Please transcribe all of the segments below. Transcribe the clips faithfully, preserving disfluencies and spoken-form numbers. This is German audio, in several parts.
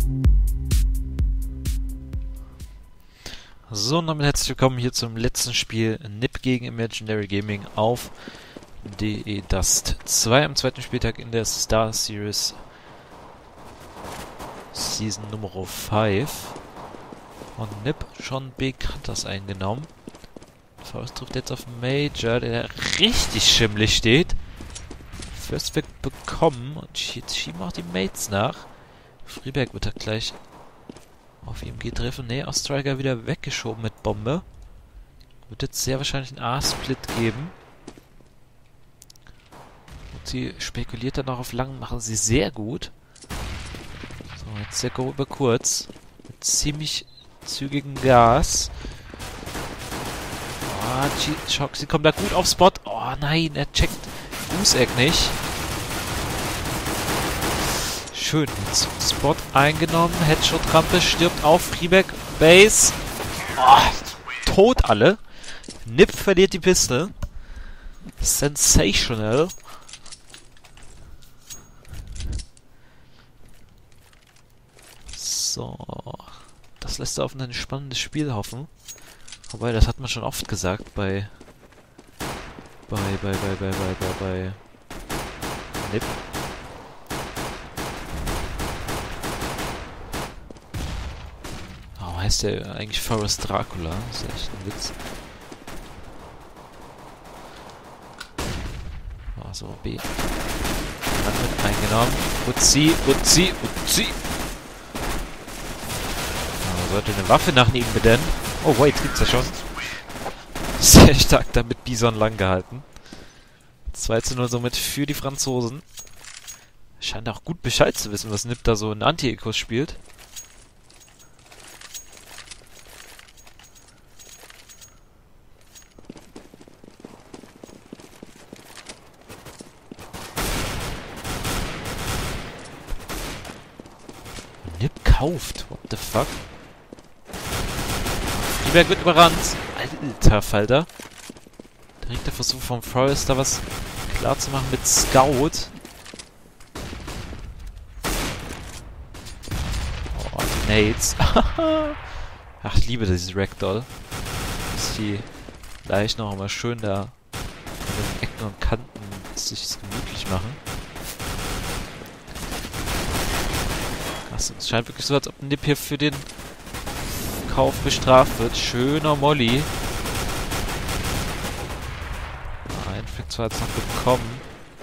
So, und damit herzlich willkommen hier zum letzten Spiel N I P gegen Imaginary Gaming auf D E Dust zwei am zweiten Spieltag in der Star Series Season Nummer fünf. Und N I P schon Big Hunters eingenommen. Faust trifft jetzt auf Major, der richtig schimmelig steht. First Pick bekommen und jetzt schieben auch die Mates nach. Freeberg wird er gleich auf ihm geht treffen. Ne, Striker wieder weggeschoben mit Bombe. Wird jetzt sehr wahrscheinlich einen A-Split geben. Und sie spekuliert dann noch auf lang, machen sie sehr gut. So, jetzt der Go über kurz. Mit ziemlich zügigem Gas. Oh, Shock, sie kommt da gut auf Spot. Oh nein, er checkt Goose-Egg nicht. Schön, jetzt Spot eingenommen, Headshot-Rampe, stirbt auf, Freeback, Base. Oh, tot alle. N I P verliert die Piste. Sensational. So. Das lässt auf ein spannendes Spiel hoffen. Wobei, das hat man schon oft gesagt bei... Bei, bei, bei, bei, bei, bei, bei... N I P. Heißt der eigentlich Forest Dracula? Das ist echt ein Witz. Oh, so, B. Dann wird eingenommen. Uzi, Uzi, Uzi. Oh, sollte eine Waffe nach ihm benennen. Oh, wait, gibt's ja schon. Sehr stark damit Bison lang gehalten. zwei zu null somit für die Franzosen. Scheint auch gut Bescheid zu wissen, was N I P da so in Anti-Ecos spielt. N I P kauft. What the fuck? Freeberg wird überrannt. Alter Falter. Direkt der Versuch vom Forrester was klar zu machen mit Scout. Oh, die Nades. Ach, ich liebe dieses Ragdoll. Dass die leicht noch einmal schön da an den Ecken und Kanten sich gemütlich machen. Es scheint wirklich so, als ob N I P hier für den Kauf bestraft wird. Schöner Molly. Ein Flick zwar jetzt noch bekommen.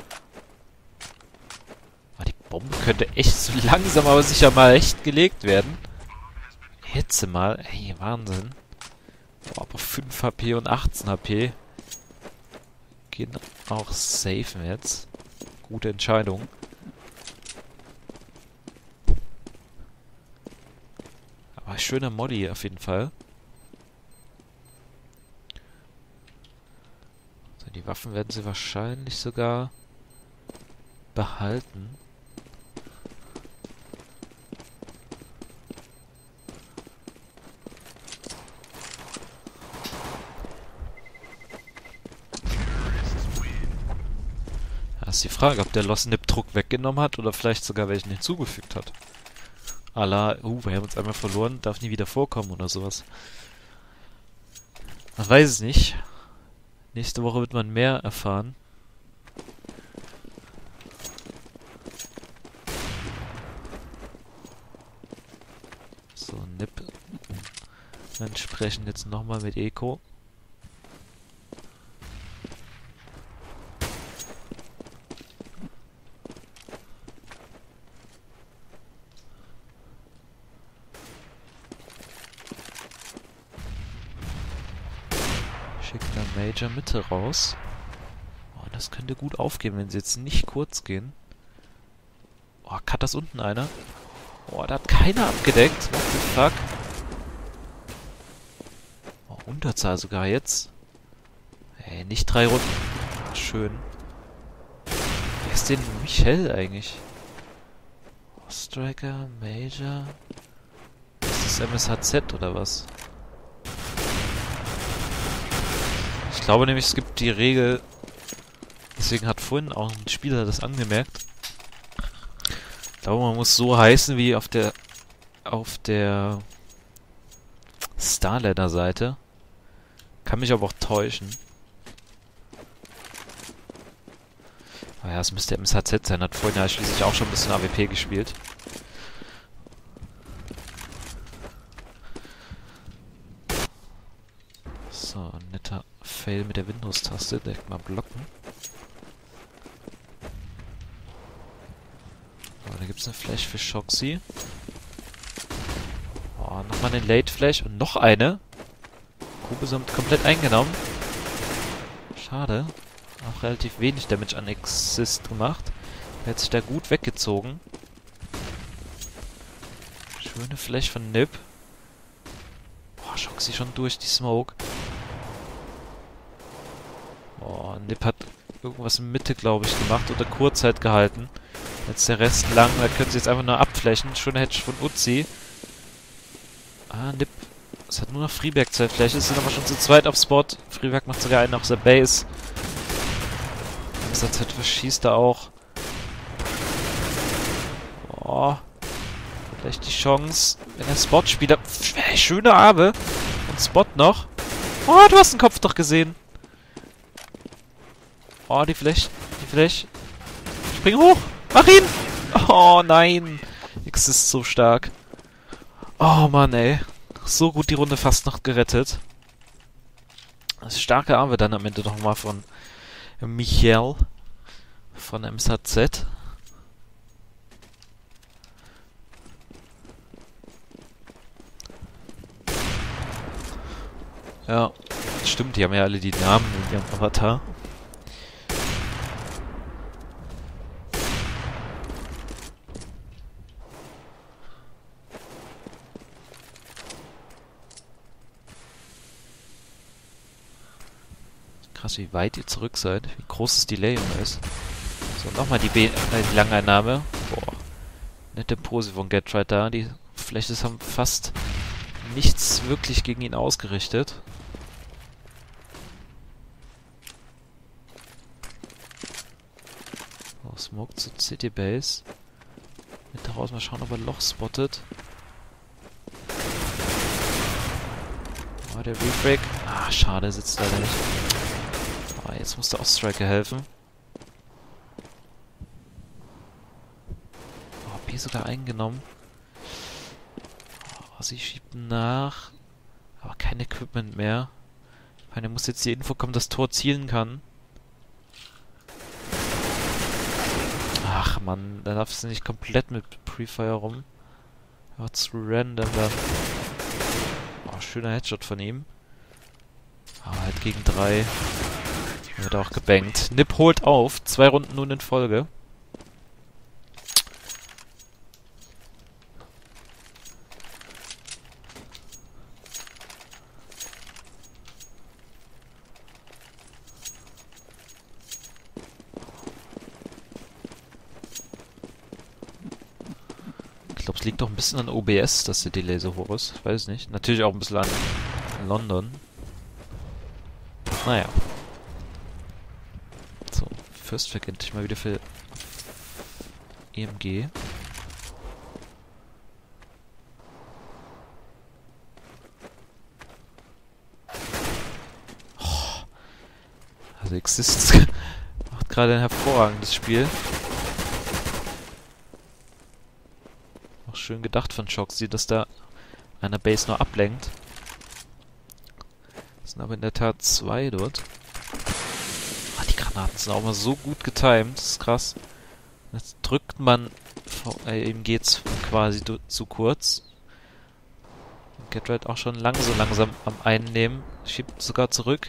Aber die Bombe könnte echt so langsam, aber sicher mal recht gelegt werden. Hitze mal. Ey, Wahnsinn. Oh, aber fünf H P und achtzehn H P. Gehen auch safen jetzt. Gute Entscheidung. Aber schöner Modi auf jeden Fall. So, die Waffen werden sie wahrscheinlich sogar behalten. Da ist die Frage, ob der Lost N I P Druck weggenommen hat oder vielleicht sogar welchen hinzugefügt hat. Allah, uh, wir haben uns einmal verloren, darf nie wieder vorkommen oder sowas. Man weiß es nicht. Nächste Woche wird man mehr erfahren. So, N I P. Entsprechend jetzt nochmal mit Eco. Schickt dann Major Mitte raus. Oh, das könnte gut aufgehen, wenn sie jetzt nicht kurz gehen. Oh, cut das unten einer. Oh, da hat keiner abgedeckt. What the fuck? Oh, Unterzahl sogar jetzt. Ey, nicht drei Runden. Schön. Wer ist denn Michel eigentlich? Oh, Striker, Major. Ist das M S H Z oder was? Ich glaube nämlich, es gibt die Regel, deswegen hat vorhin auch ein Spieler das angemerkt. Ich glaube, man muss so heißen wie auf der auf der Starladder-Seite. Kann mich aber auch täuschen. Aber ja, es müsste M S H Z sein. Hat vorhin ja schließlich auch schon ein bisschen A W P gespielt. So, netter Fail mit der Windows-Taste. Direkt mal blocken. Oh, da gibt es eine Flash für Shoxy. Oh, nochmal eine Late Flash und noch eine. Grube sind komplett eingenommen. Schade. Auch relativ wenig Damage an Exist gemacht. Er hat sich da gut weggezogen. Schöne Flash von Nip. Boah, Shoxy schon durch die Smoke. Boah, Nip hat irgendwas in Mitte, glaube ich, gemacht oder Kurzzeit gehalten. Jetzt der Rest lang, da können sie jetzt einfach nur abflächen. Schöner Hedge von Uzi. Ah, Nip. Es hat nur noch Freeberg Zeit. Vielleicht ist er aber schon zu zweit auf Spot. Freeberg macht sogar einen auf der Base. M S H Z verschießt da auch. Oh. Vielleicht die Chance, wenn er Spot spielt. Schöne Arme. Und Spot noch. Oh, du hast den Kopf doch gesehen. Oh, die Flash. Die Flash. Spring hoch. Mach ihn. Oh, nein. X ist so stark. Oh, Mann, ey. So gut die Runde fast noch gerettet. Das starke Arme dann am Ende nochmal von Michael. Von M S H Z. Ja, stimmt, die haben ja alle die Namen in ihrem Avatar. Krass, wie weit ihr zurück seid. Wie groß das Delay immer ist. So, nochmal die, äh, die Langeinnahme. Boah. Nette Pose von Getright da. Die Flashes haben fast nichts wirklich gegen ihn ausgerichtet. Oh, Smoke zu City Base. Mit daraus mal schauen, ob er Loch spottet. Oh, der Refrag. Ah, schade, sitzt leider nicht. Oh, jetzt muss der Off-Striker helfen. Oh, B sogar eingenommen. Oh, sie schiebt nach. Aber kein Equipment mehr. Ich meine, muss jetzt die Info kommen, dass Tor zielen kann. Ach man, da darfst du nicht komplett mit Prefire rum. Aber zu random dann. Oh, schöner Headshot von ihm. Aber halt gegen drei. Wird auch gebankt. Nip holt auf. Zwei Runden nun in Folge. Ich glaube, es liegt doch ein bisschen an O B S, dass der Delay so hoch ist. Ich weiß es nicht. Natürlich auch ein bisschen an London. Naja. So, First Track endlich mal wieder für E M G. Oh. Also Exist macht gerade ein hervorragendes Spiel. Auch schön gedacht von Shoxy, dass da einer Base nur ablenkt. Das sind aber in der Tat zwei dort. Die Granaten sind auch mal so gut getimed, das ist krass. Jetzt drückt man, äh, ihm geht's quasi zu kurz. Getright auch schon lang so langsam am Einnehmen, schiebt sogar zurück.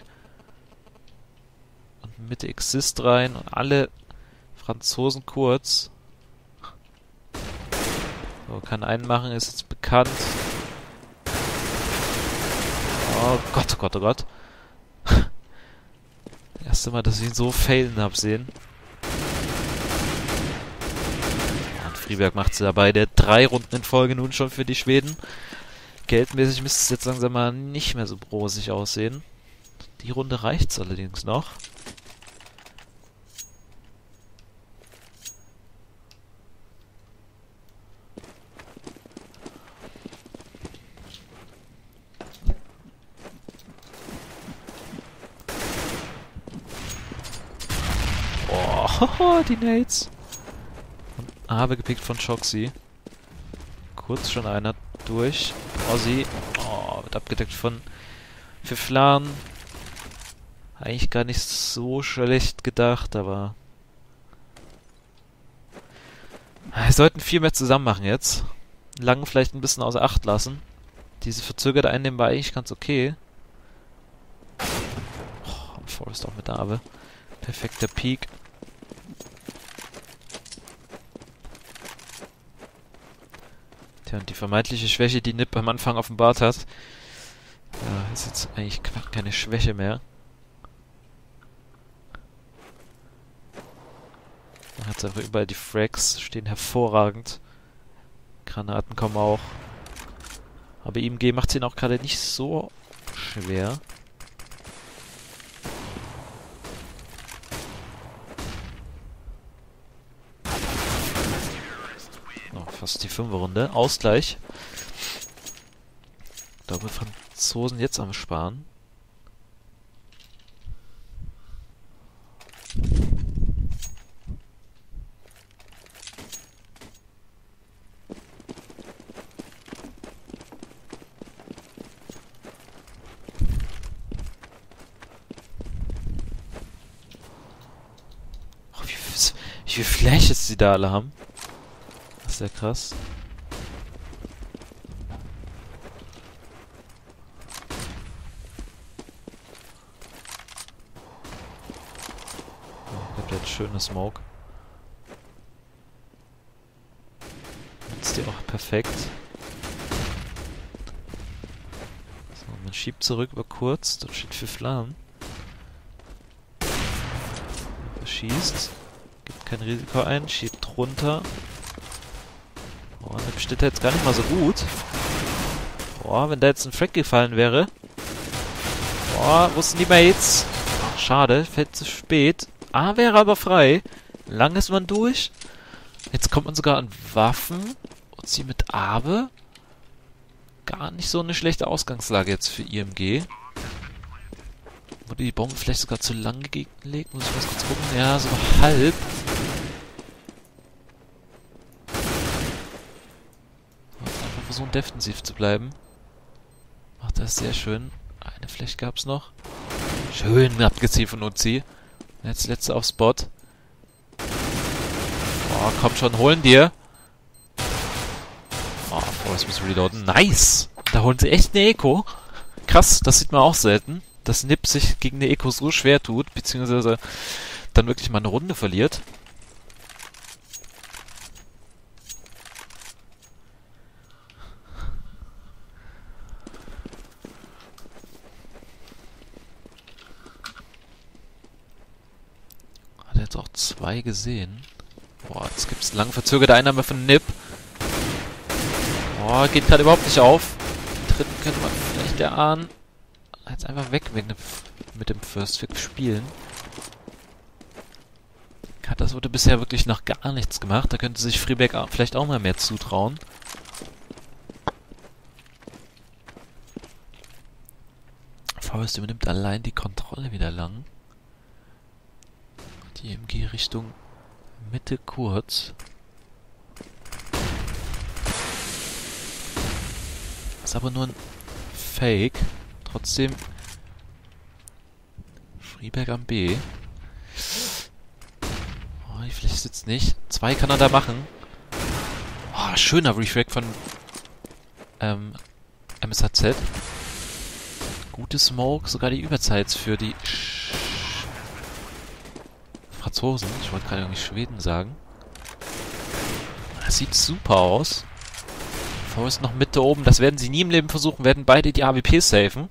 Und Mitte Exist rein und alle Franzosen kurz. So, kann einen machen, ist jetzt bekannt. Oh Gott, oh Gott, oh Gott. Erste Mal, dass ich ihn so failen habe sehen. Und Freeberg macht sie dabei. Der drei Runden in Folge nun schon für die Schweden. Geldmäßig müsste es jetzt langsam mal nicht mehr so rosig aussehen. Die Runde reicht's allerdings noch. Hoho, die Nades. Und Abe gepickt von Shoxy. Kurz schon einer durch. Ozzy. Oh, wird abgedeckt von Pfifflan. Eigentlich gar nicht so schlecht gedacht, aber... Wir sollten viel mehr zusammen machen jetzt. Lang vielleicht ein bisschen außer Acht lassen. Diese verzögerte Einnehmen war eigentlich ganz okay. Oh, Forrest auch mit der Abe. Perfekter Peak. Tja, und die vermeintliche Schwäche, die Nip am Anfang offenbart hat, ja, ist jetzt eigentlich keine Schwäche mehr. Man hat einfach überall die Frags, stehen hervorragend. Granaten kommen auch. Aber I M G macht es ihnen auch gerade nicht so schwer. Oh, fast die fünfte Runde. Ausgleich. Ich glaube, Franzosen jetzt am Sparen. Wie viele Flashes sie da alle haben. Das ist ja krass. Oh, ich hab jetzt schöne Smoke. Jetzt die auch perfekt. So, man schiebt zurück über kurz. Dort steht Pfifflan. Verschießt. Gibt kein Risiko ein, schiebt runter. Oh, der steht jetzt gar nicht mal so gut. Boah, wenn da jetzt ein Frag gefallen wäre. Boah, wo sind die Mates? Ach, schade, fällt zu spät. Ah, wäre aber frei. Lang ist man durch. Jetzt kommt man sogar an Waffen. Und sie mit Abe. Gar nicht so eine schlechte Ausgangslage jetzt für I M G. Wurde die Bombe vielleicht sogar zu lang gelegt? Muss ich was kurz gucken? Ja, so halb. Einfach versuchen, defensiv zu bleiben. Macht das sehr schön. Eine Fläche gab es noch. Schön abgezielt von Uzi. Jetzt letzte auf Spot. Oh, komm schon, holen dir. Oh, Forrest muss reloaden. Nice! Da holen sie echt eine Eco. Krass, das sieht man auch selten. Dass Nip sich gegen eine Eco so schwer tut, beziehungsweise dann wirklich mal eine Runde verliert. Hat jetzt auch zwei gesehen. Boah, jetzt gibt es lang verzögerte Einnahme von Nip. Boah, geht gerade überhaupt nicht auf. Den dritten könnte man vielleicht erahnen. Jetzt einfach weg wegen dem, mit dem First Pick spielen. Katas wurde bisher wirklich noch gar nichts gemacht. Da könnte sich Freeback vielleicht auch mal mehr zutrauen. Forrest übernimmt allein die Kontrolle wieder lang. Die M G Richtung Mitte kurz. Ist aber nur ein Fake. Trotzdem Freeback am B. Oh, die Fläche sitzt nicht. Zwei kann er da machen. Oh, schöner Refrag von ähm, M S H Z. Gute Smoke, sogar die Überzeit für die Sch Franzosen. Ich wollte gerade irgendwie Schweden sagen. Das sieht super aus. Forrest noch Mitte oben. Das werden sie nie im Leben versuchen. Werden beide die A W P safen.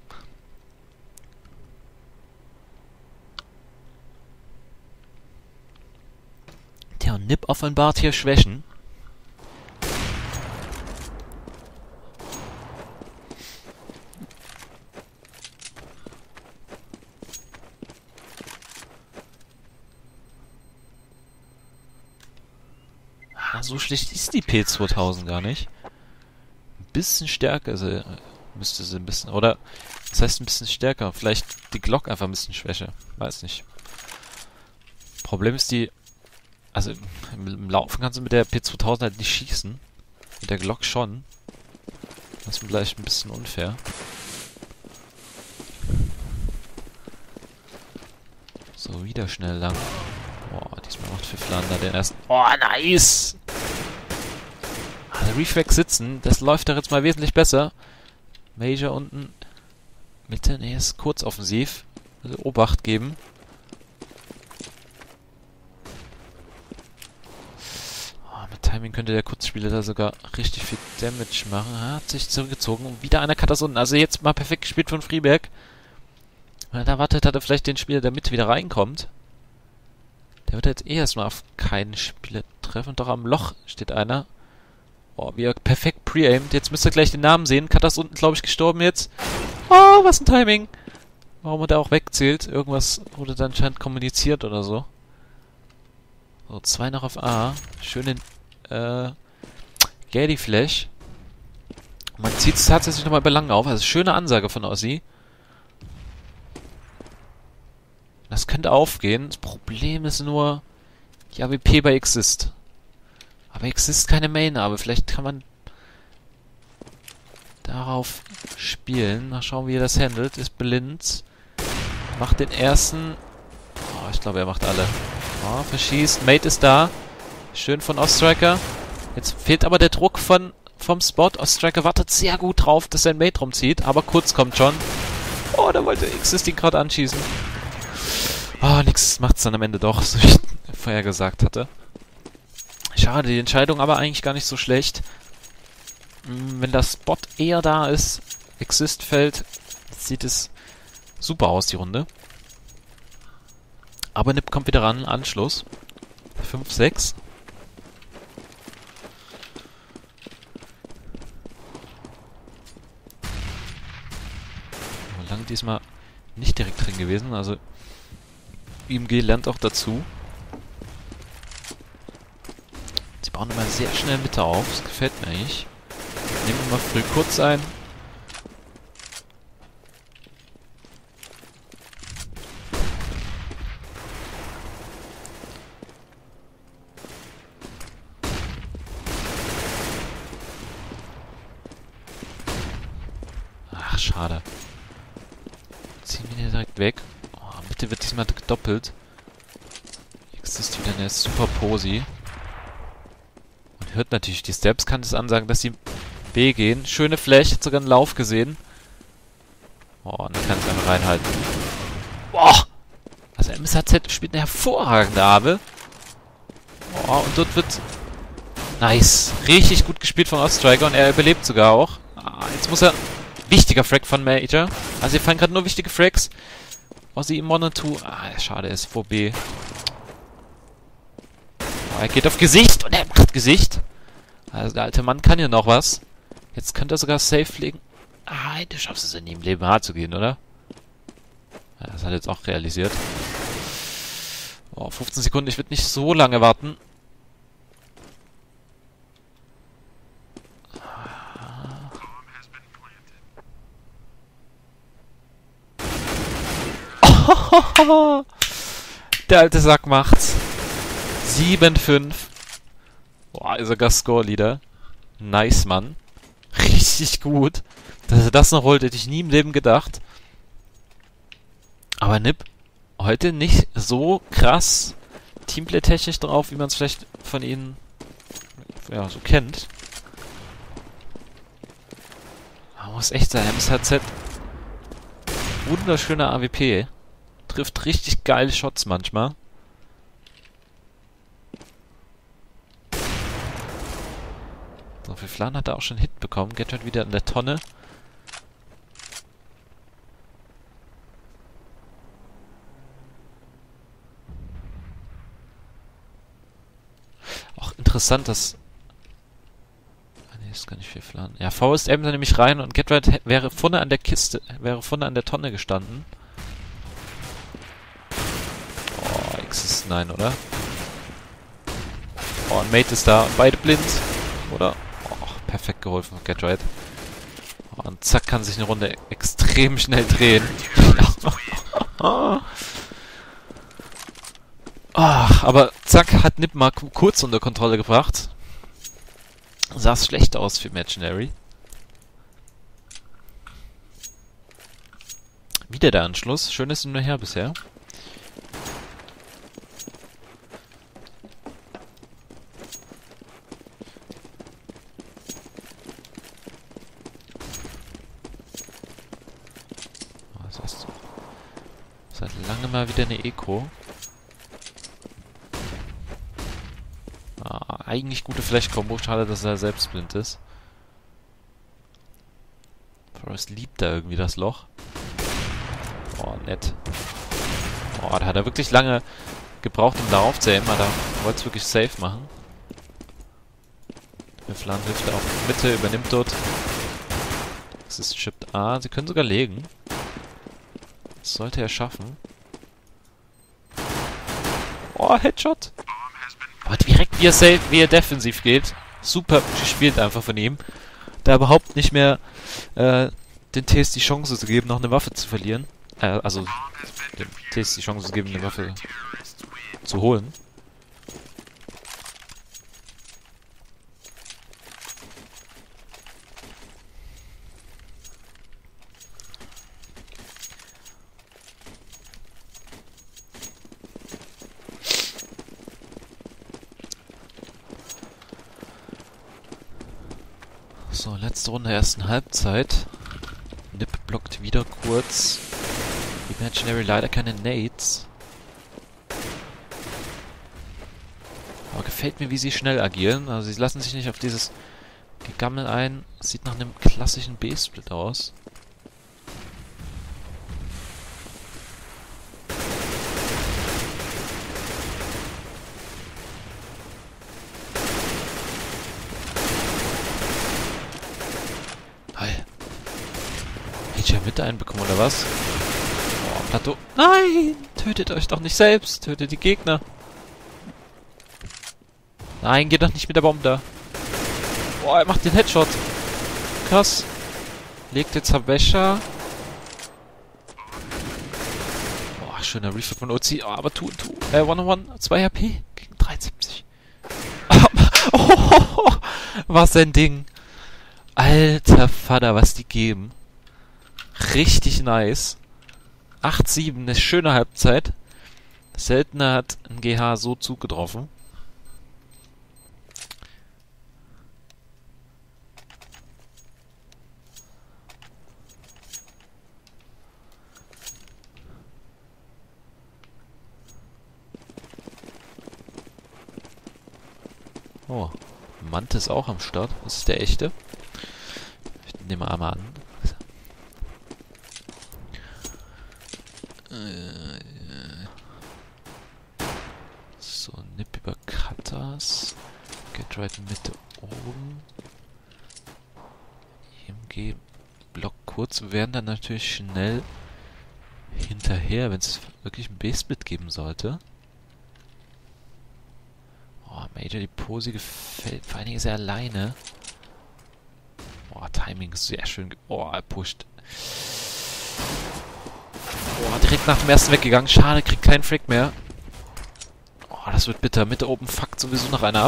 Tja, und Nip offenbart hier Schwächen. Ah, so schlecht ist die P zweitausend gar nicht. Ein bisschen stärker also, müsste sie ein bisschen, oder? Das heißt ein bisschen stärker. Vielleicht die Glock einfach ein bisschen schwächer. Weiß nicht. Problem ist, die Also im, im Laufen kannst du mit der P zweitausend halt nicht schießen. Mit der Glock schon. Das ist vielleicht ein bisschen unfair. So, wieder schnell lang. Boah, diesmal macht Pfifflander den ersten. Oh, nice! Ah, der Reflex sitzen, das läuft doch jetzt mal wesentlich besser. Major unten. Mitte, ne, ist kurz offensiv. Also Obacht geben. Oh, mit Timing könnte der Kurzspieler da sogar richtig viel Damage machen. Er hat sich zurückgezogen und wieder einer kann das unten. Also jetzt mal perfekt gespielt von Freeberg. Wenn er wartet, hat er vielleicht den Spieler, der mit wieder reinkommt. Der wird jetzt eh erstmal auf keinen Spieler treffen. Doch am Loch steht einer. Oh, wie er perfekt pre-aimed. Jetzt müsst ihr gleich den Namen sehen. Katas unten, glaube ich, gestorben jetzt. Oh, was ein Timing. Warum er da auch wegzählt. Irgendwas wurde dann anscheinend kommuniziert oder so. So, zwei noch auf A. Schönen, äh, Gaddy Flash. Man zieht es tatsächlich nochmal bei lang auf. Also, schöne Ansage von Ossi. Das könnte aufgehen. Das Problem ist nur die A W P bei Exist. Aber Exist keine Main, aber vielleicht kann man darauf spielen. Mal schauen, wie er das handelt. Ist blind. Macht den ersten. Oh, ich glaube, er macht alle. Oh, verschießt. Mate ist da. Schön von Ostriker. Jetzt fehlt aber der Druck von, vom Spot. Ostriker wartet sehr gut drauf, dass sein Mate rumzieht. Aber kurz kommt schon. Oh, da wollte Exist ihn gerade anschießen. Oh, nix macht's dann am Ende doch, so wie ich vorher gesagt hatte. Schade, die Entscheidung aber eigentlich gar nicht so schlecht. Wenn der Spot eher da ist, Exist fällt, sieht es super aus, die Runde. Aber Nip kommt wieder ran, Anschluss. fünf sechs. Lang diesmal nicht direkt drin gewesen, also I M G lernt auch dazu. Sie bauen immer sehr schnell Mitte auf. Das gefällt mir eigentlich. Nehmen wir mal früh kurz ein. Ach, schade. Ziehen wir den direkt weg. Mitte wird diesmal gedoppelt. Jetzt ist wieder eine super Posi. Man hört natürlich die Steps, kann das ansagen, dass sie B gehen. Schöne Flash, hat sogar einen Lauf gesehen. Oh, und dann kann es einfach reinhalten. Boah! Also M S H Z spielt eine hervorragende Abe. Oh, und dort wird... Nice. Richtig gut gespielt von Ostriker und er überlebt sogar auch. Ah, jetzt muss er... Wichtiger Frag von Major. Also hier fallen gerade nur wichtige Frags. Ossi im Mono zwei. Ah, schade, er ist vor B. Oh, er geht auf Gesicht und er macht Gesicht. Also der alte Mann kann ja noch was. Jetzt könnte er sogar safe legen. Ah, du schaffst es ja nie im Leben hart zu gehen, oder? Ja, das hat er jetzt auch realisiert. Oh, fünfzehn Sekunden, ich würde nicht so lange warten. Der alte Sack macht's. sieben fünf. Boah, ist sogar Score-Leader. Nice, Mann. Richtig gut. Dass er das noch holt, hätte ich nie im Leben gedacht. Aber Nip, heute nicht so krass Teamplay-technisch drauf, wie man es vielleicht von ihnen ja, so kennt. Man muss echt sagen, M S H Z wunderschöner A W P. Trifft richtig geile Shots manchmal. So, für Flan hat er auch schon einen Hit bekommen. Gatred wieder in der Tonne. Auch interessant, dass... Ah, nee, ist gar nicht viel Flan. Ja, V ist M da nämlich rein und Gatred wäre vorne an der Kiste, wäre vorne an der Tonne gestanden. Ist nein, oder? Oh, ein Mate ist da. Beide blind. Oder? Oh, perfekt geholfen von Gatred. Oh, und zack, kann sich eine Runde extrem schnell drehen. Ach, aber zack, hat Nip mal kurz unter Kontrolle gebracht. Sah es schlecht aus für Imaginary. Wieder der Anschluss. Schönes Hin und Her bisher. Was hast du? Seit langem mal wieder eine Eco. Ah, eigentlich gute Flash-Kombo. Schade, dass er selbst blind ist. Forrest liebt da irgendwie das Loch. Oh, nett. Oh, da hat er wirklich lange gebraucht, um da aufzuheben. Aber da wollte es wirklich safe machen. Mifflan hilft auf Mitte, übernimmt dort. Das ist Shift A. Sie können sogar legen. Das sollte er schaffen. Oh, Headshot. Aber direkt wie er, safe, wie er defensiv geht. Super gespielt einfach von ihm. Da überhaupt nicht mehr äh, den T S die Chance zu geben, noch eine Waffe zu verlieren. Äh, also dem T S die Chance zu geben, eine Waffe zu holen. So, letzte Runde der ersten Halbzeit. Nip blockt wieder kurz. Imaginary leider keine Nades. Aber gefällt mir, wie sie schnell agieren. Also sie lassen sich nicht auf dieses Gegammel ein. Sieht nach einem klassischen B-Split aus. Mitte einbekommen, oder was? Oh, Plateau. Nein! Tötet euch doch nicht selbst. Tötet die Gegner. Nein, geht doch nicht mit der Bombe da. Boah, er macht den Headshot. Krass. Legt jetzt Habesha. Boah, schöner Reflip von O C. Oh, aber tu, tu. Äh, one on one. zwei H P gegen dreiundsiebzig. Oh, was ein Ding. Alter Vater, was die geben. Richtig nice. acht sieben, eine schöne Halbzeit. Seltener hat ein G H so zugetroffen. Oh, Mante ist auch am Start. Das ist der echte. Ich nehme einmal an. So, Nip über Cutters. Get right Mitte oben. I M G Block kurz. Wir werden dann natürlich schnell hinterher, wenn es wirklich ein B-Split geben sollte. Oh, Major, die Pose gefällt. Vor allen Dingen ist er alleine. Oh, Timing ist sehr schön. Oh, er pusht. Oh, direkt nach dem ersten weggegangen. Schade, kriegt keinen Frick mehr. Oh, das wird bitter. Mitte oben fuckt sowieso noch einer ab.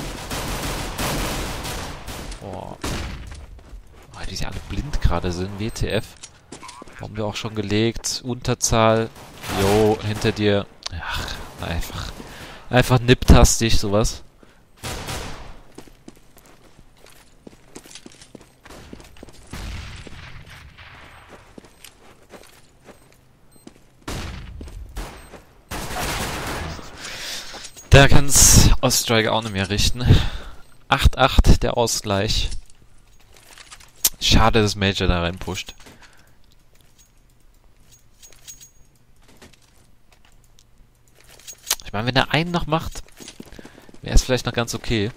Oh. Oh, die ja alle blind gerade sind. W T F. Haben wir auch schon gelegt. Unterzahl. Jo, hinter dir. Ach, einfach. Einfach nipptastig, sowas. Da kann's Oststriker auch nicht mehr richten. acht acht der Ausgleich. Schade, dass Major da reinpusht. Ich meine, wenn er einen noch macht, wäre es vielleicht noch ganz okay.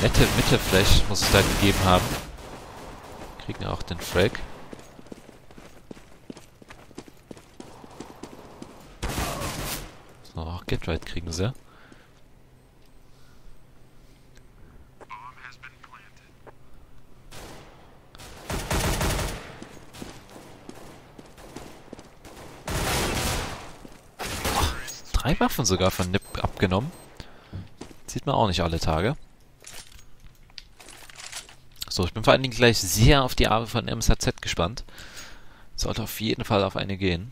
Nette Mitte vielleicht muss es da gegeben haben. Kriegen ja auch den Frag. So, auch Get Right kriegen sie. Drei Waffen sogar von Nip abgenommen. Sieht man auch nicht alle Tage. So, ich bin vor allen Dingen gleich sehr auf die Arbeit von M S H Z gespannt. Sollte auf jeden Fall auf eine gehen.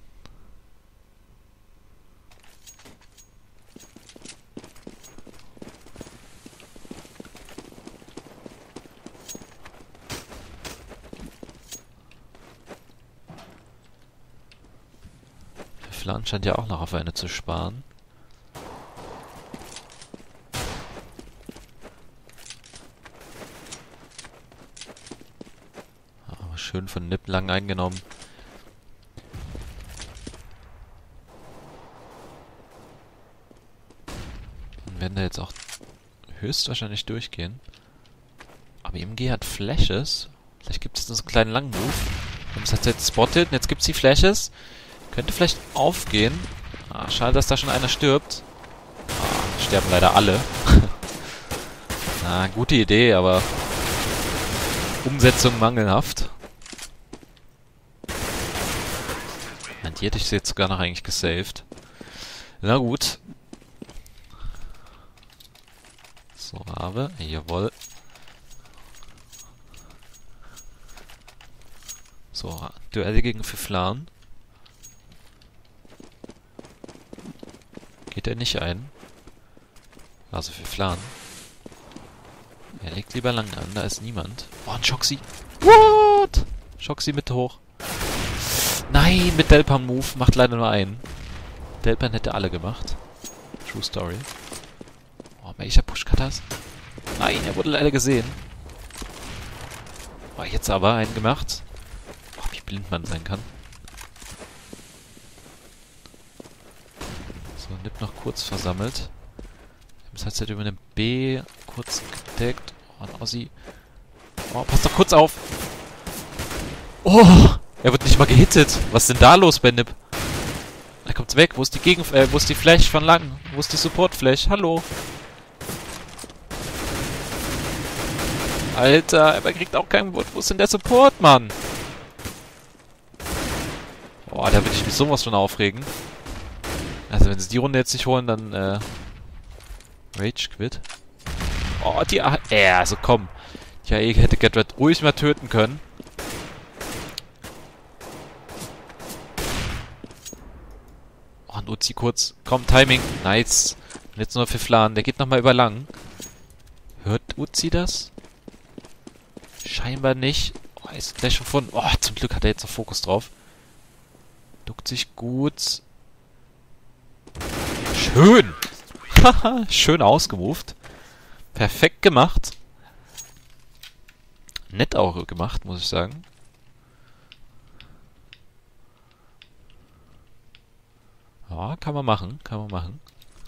Flan scheint ja auch noch auf eine zu sparen. Aber schön von Nip lang eingenommen. Dann werden da jetzt auch höchstwahrscheinlich durchgehen. Aber M G hat Flashes. Vielleicht gibt es so einen kleinen langen Move. Wir haben es jetzt spotted und jetzt gibt es die Flashes. Könnte vielleicht aufgehen. Ah, schade, dass da schon einer stirbt. Ah, sterben leider alle. Na, gute Idee, aber Umsetzung mangelhaft. Und die hätte ich jetzt sogar noch eigentlich gesaved. Na gut. So, Rave. Jawohl. So, Duell gegen Fiflan. Geht er nicht ein. Also für Flan. Er legt lieber lang an, da ist niemand. Oh, ein Shoxy. What? Shoxy mit hoch. Nein, mit Delpan Move. Macht leider nur einen. Delpan hätte alle gemacht. True Story. Oh, welcher Push-Cutters? Nein, er wurde leider gesehen. Oh, jetzt aber einen gemacht. Oh, wie blind man sein kann. So, Nip noch kurz versammelt. Das heißt, er hat über eine B kurz gedeckt. Oh, ein Ossi. Oh, pass doch kurz auf! Oh! Er wird nicht mal gehittet. Was ist denn da los bei Nip? Er kommt weg. Wo ist die Gegen... Äh, wo ist die Flash von lang? Wo ist die Support-Flash? Hallo? Alter, er kriegt auch keinen Wort. Wo ist denn der Support, Mann? Oh, da würde ich mich sowas schon aufregen. Also, wenn sie die Runde jetzt nicht holen, dann, äh... Rage Quit. Oh, die A... Äh, also komm. Die A E hätte Get Red ruhig mal töten können. Oh, ein Uzi kurz. Komm, Timing. Nice. Und jetzt nur für Flan. Der geht nochmal über lang. Hört Uzi das? Scheinbar nicht. Oh, ist gleich schon von... Oh, zum Glück hat er jetzt noch Fokus drauf. Duckt sich gut. Schön! Haha, schön ausgemoved. Perfekt gemacht. Nett auch gemacht, muss ich sagen. Ja, kann man machen, kann man machen.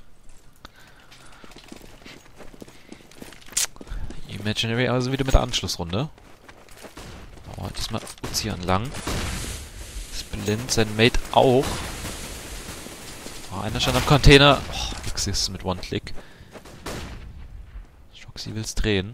Imaginary also wieder mit der Anschlussrunde. Oh, diesmal Uzi an lang. Splint, sein Mate auch. Oh, einer stand am Container. Oh, nix ist mit One-Click. Shoxy will's drehen.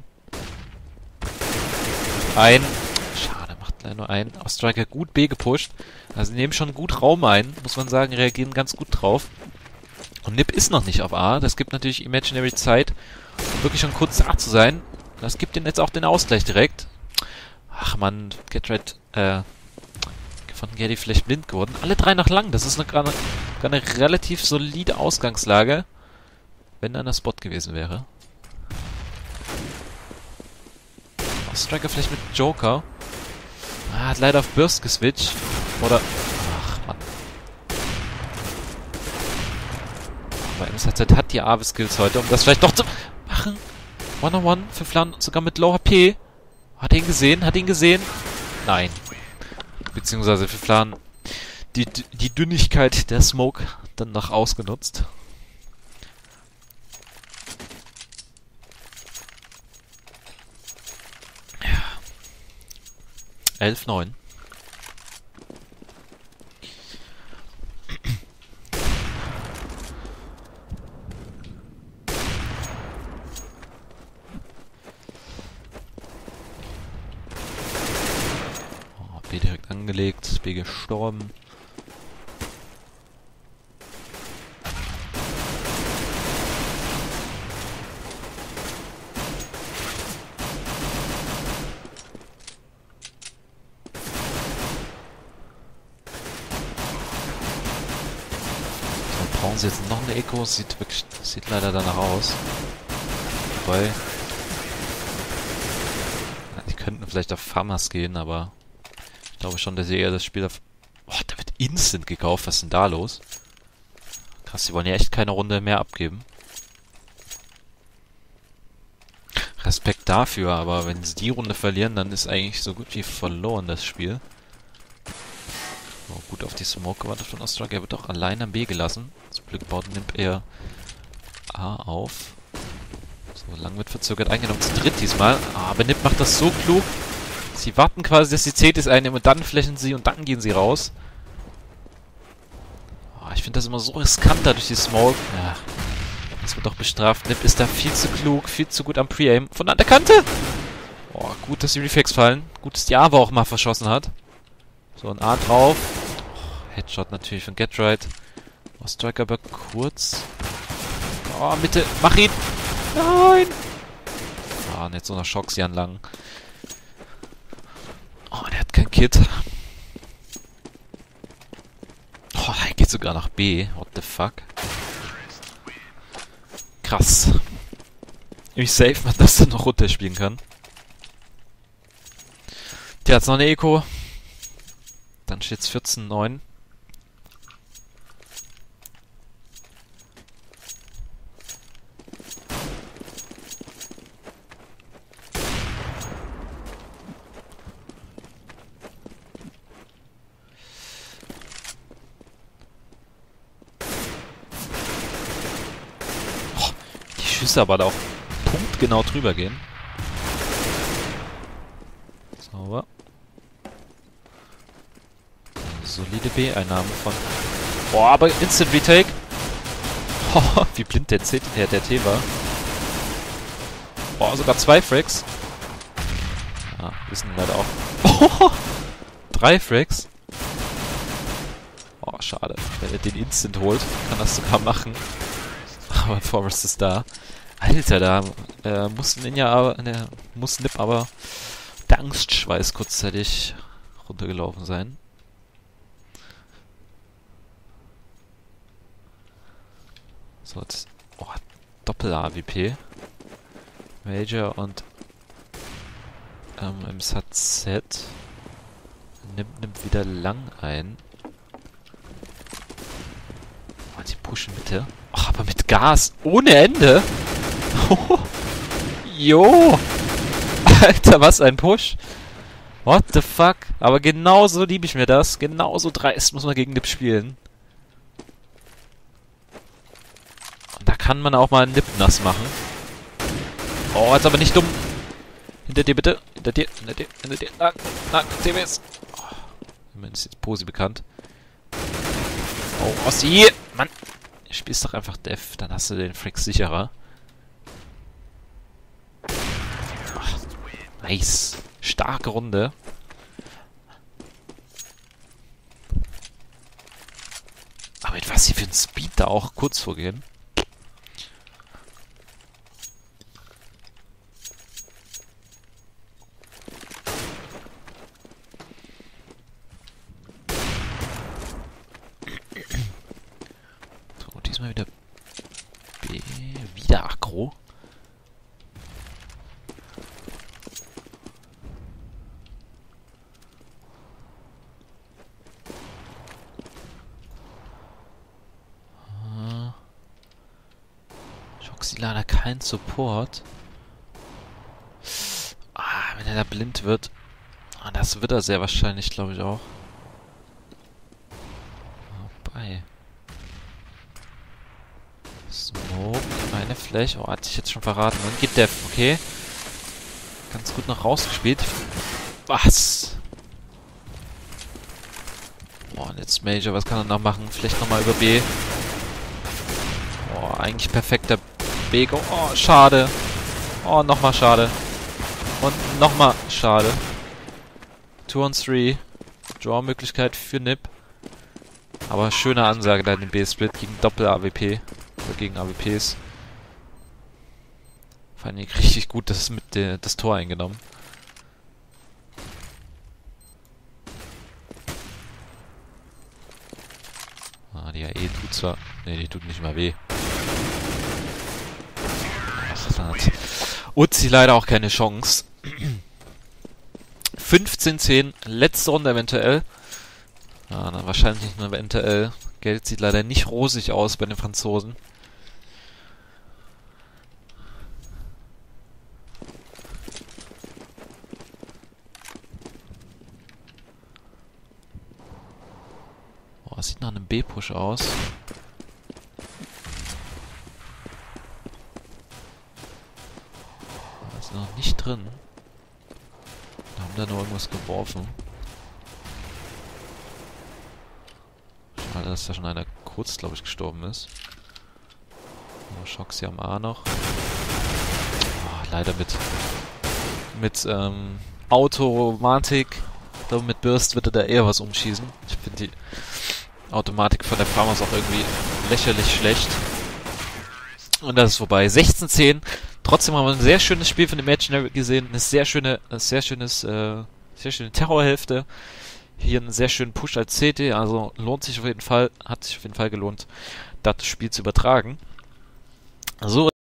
Ein. Schade, macht leider nur ein. Auch Striker gut B gepusht. Also nehmen schon gut Raum ein, muss man sagen, reagieren ganz gut drauf. Und Nip ist noch nicht auf A. Das gibt natürlich Imaginary Zeit, um wirklich schon kurz A zu sein. Das gibt ihnen jetzt auch den Ausgleich direkt. Ach man, Get Red, äh, von Geddy vielleicht blind geworden. Alle drei nach lang. Das ist eine, eine relativ solide Ausgangslage, wenn da ein Spot gewesen wäre. Oh, Striker vielleicht mit Joker. Ah, hat leider auf Burst geswitcht. Oder... Ach, Mann. Aber M S H Z hat die A W Skills heute, um das vielleicht doch zu machen. One-on-one für Flan, sogar mit Low H P. Hat er ihn gesehen? Hat er ihn gesehen? Nein. Beziehungsweise für Flan die, die Dünnigkeit der Smoke dann noch ausgenutzt. elf neun. Oh, B direkt angelegt, B gestorben. Brauchen sie jetzt noch eine Eco? Sieht wirklich, sieht leider danach aus. Wobei, ja, die könnten vielleicht auf Farmers gehen, aber ich glaube schon, dass sie eher das Spiel auf... Oh, da wird instant gekauft. Was ist denn da los? Krass, die wollen ja echt keine Runde mehr abgeben. Respekt dafür, aber wenn sie die Runde verlieren, dann ist eigentlich so gut wie verloren das Spiel. Oh, gut auf die Smoke gewartet von Ostrak. Er wird auch allein am B gelassen. Zum Glück baut nimmt er A auf. So, lang wird verzögert eingenommen. Zu dritt diesmal. Ah, aber Nip macht das so klug. Sie warten quasi, dass die Cetis einnehmen und dann flächen sie und dann gehen sie raus. Oh, ich finde das immer so riskant da durch die Smoke. Ja, das wird doch bestraft. Nip ist da viel zu klug, viel zu gut am Pre-Aim. Von an der Kante! Oh, gut, dass die Reflex fallen. Gut, dass die A auch mal verschossen hat. So, ein A drauf. Oh, Headshot natürlich von Getright. Oh, Striker aber kurz. Oh, Mitte. Mach ihn! Nein! Ah, und jetzt so noch Schoxian lang. Oh, der hat kein Kit. Oh, er geht sogar nach B. What the fuck? Krass. Wie safe man das dann noch runterspielen kann. Der hat noch eine Eco. Dann steht es vierzehn neun. Oh, die Schüsse aber da auch punktgenau drüber gehen. Sauber. Solide B-Einnahme von... Boah, aber Instant Retake. Oh, wie blind der, C der, der T war. Boah, sogar zwei Frags. Ah, wissen leider auch. Oh, drei Frags. Oh, schade. Wenn er den Instant holt, kann das sogar machen. Aber Forrest ist da. Alter, da äh, muss Ninja aber... Ne, muss Nip aber der Angstschweiß kurzzeitig runtergelaufen sein. So, jetzt, oh, Doppel-A W P. Major und ähm, im S H Z nimmt, nimmt wieder lang ein. Oh, die pushen Mitte. Ach, aber mit Gas. Ohne Ende. Jo. Alter, was ein Push. What the fuck. Aber genauso liebe ich mir das. Genauso dreist muss man gegen Nip spielen. Da kann man auch mal einen Nip nass machen. Oh, jetzt aber nicht dumm. Hinter dir bitte. Hinter dir, hinter dir, hinter dir. Nein, nein, T W S. Oh, immerhin ist jetzt Posi bekannt. Oh, Ossi. Mann. Du spielst doch einfach Def. Dann hast du den Frick sicherer. Oh, nice. Starke Runde. Aber mit was hier für ein Speed da auch kurz vorgehen. Diesmal wieder B. Wieder Aggro. Ah. Schoxi leider kein Support. Ah, wenn er da blind wird. Ah, das wird er sehr wahrscheinlich, glaube ich auch. Wobei. Smoke, eine Fläche. Oh, hat sich jetzt schon verraten. Und geht Def, okay. Ganz gut noch rausgespielt. Was? Jetzt Major, was kann er noch machen? Vielleicht nochmal über B. Oh, eigentlich perfekter B-Go. Oh, schade. Oh, nochmal schade. Und nochmal schade. two on three. Draw-Möglichkeit für Nip. Aber schöne Ansage da in den B-Split gegen Doppel-A W P. Oder gegen A W Ps. Fand ich richtig gut, das mit der, das Tor eingenommen. Ah, die A E tut zwar... Ne, die tut nicht mal weh. Ach, da hat Uzi leider auch keine Chance. fünfzehn zehn, letzte Runde eventuell. Ja, dann wahrscheinlich nicht nur eventuell. Geld sieht leider nicht rosig aus bei den Franzosen. Oh, sieht nach einem B-Push aus. Da ist noch nicht drin. Da haben da nur irgendwas geworfen. Schade, dass da schon einer kurz, glaube ich, gestorben ist. Oh, Schocks hier am A noch. Oh, leider mit mit ähm, Automatik. Ich glaube, mit Burst wird er da eher was umschießen. Ich finde die Automatik von der Farmers auch irgendwie lächerlich schlecht. Und das ist vorbei. sechzehn zehn. Trotzdem haben wir ein sehr schönes Spiel von Imaginary gesehen. Eine sehr schöne, ein sehr schönes, äh, sehr schöne Terrorhälfte. Hier einen sehr schönen Push als C T. Also lohnt sich auf jeden Fall, hat sich auf jeden Fall gelohnt, das Spiel zu übertragen. So.